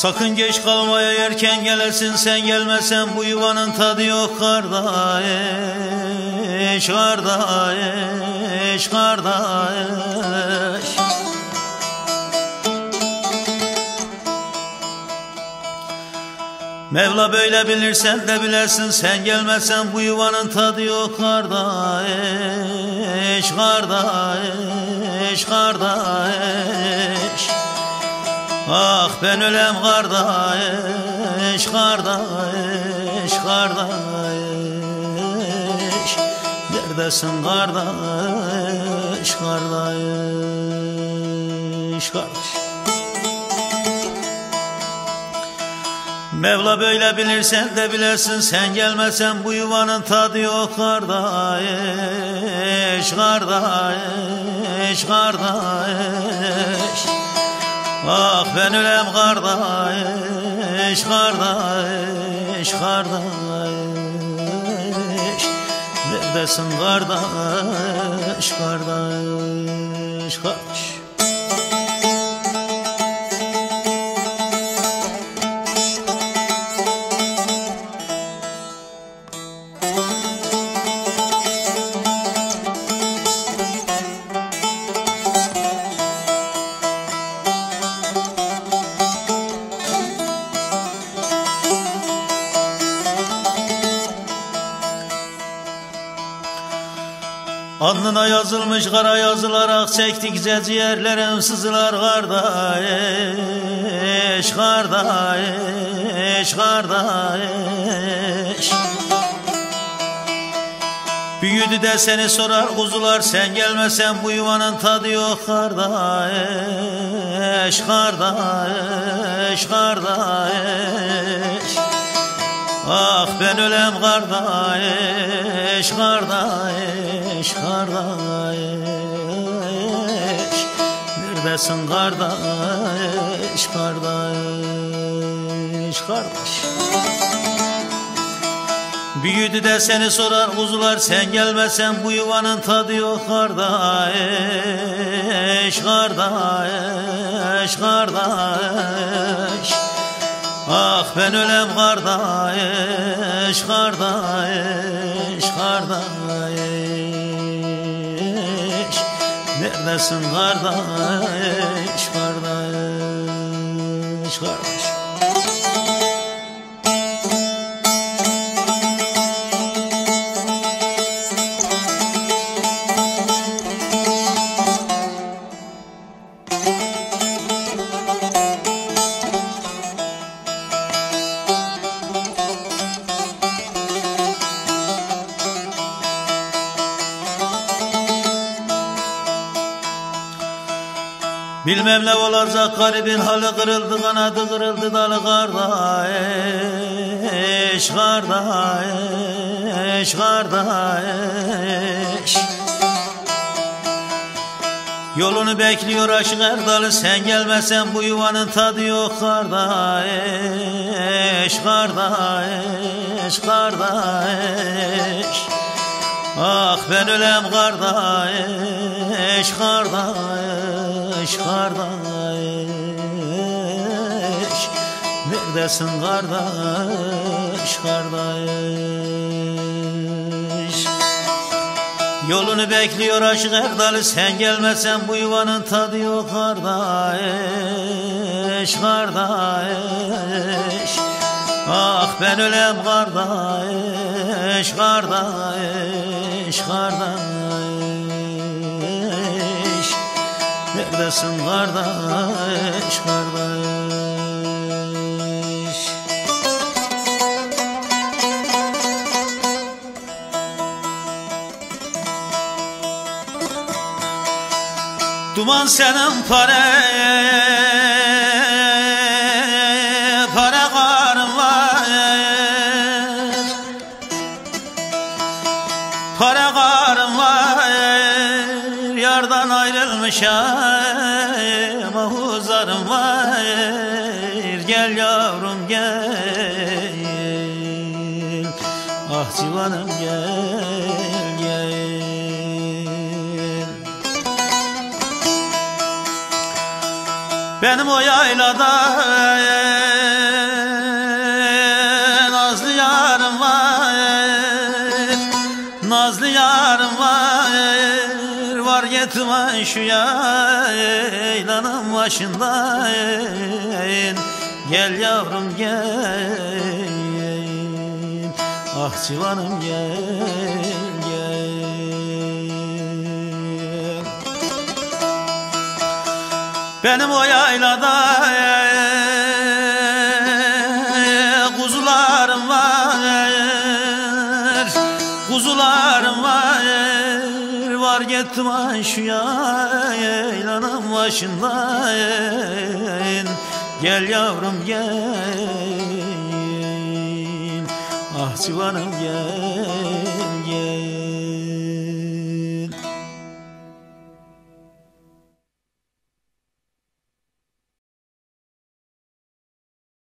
Sakın geç kalmaya, erken gelesin, sen gelmesen bu yuvanın tadı yok kardeş, kardeş, kardeş. Mevla böyle bilirsen de bilesin, sen gelmesen bu yuvanın tadı yok kardeş, kardeş, kardeş. Ah ben ölem kardeş, kardeş, kardeş. Neredesin kardeş, kardeş, kardeş. Mevla böyle bilirsen de bilesin, sen gelmesen bu yuvanın tadı yok kardeş, kardeş, kardeş. Ah ben ölem kardeş, kardeş, kardeş. Neredesin kardeş, kardeş, kardeş. Alnına yazılmış kara yazılar, ak çektikçe ciğerlerim sızılar kardeş, kardeş, kardeş. Büyüdü de seni sorar kuzular, sen gelmesen bu yuvanın tadı yok kardeş, kardeş, kardeş. Ah ben ölem kardeş, kardeş, kardeş. Neredesin kardeş, kardeş, kardeş. Büyüdü de seni sorar kuzular, sen gelmesen bu yuvanın tadı yok kardeş, kardeş, kardeş. Ah ben ölem kardeş, kardeş, kardeş. Neredesin kardeş, kardeş, kardeş. Bilmem ne olacak garibin halı, kırıldı kanadı, kırıldı dalı kardeş, kardeş, kardeş. Yolunu bekliyor aşık Erdal'ı, sen gelmesen bu yuvanın tadı yok kardeş, kardeş, kardeş. Ah ben ölem kardeş, kardeş, kardeş. Neredesin kardeş, kardeş. Yolunu bekliyor aşık Erdal'ı, sen gelmesen bu yuvanın tadı yok kardeş, kardeş. Ah ben ölem kardeş, kardeş, kardeş. Neredesin kardeş, kardeş. Duman senin para karın var, para karın var. Yardan ayrılmışım, ahuzarım var. Gel yavrum gel, ah civanım gel, gel. Benim o yaylada Nazlı yarım var gitme şu yaylanın başında. Gel yavrum gel, ah civanım gel gel. Benim o yaylada kuzularım var, kuzularım var gitme şu yaylanın başında. Gel yavrum gel, ah civanım gel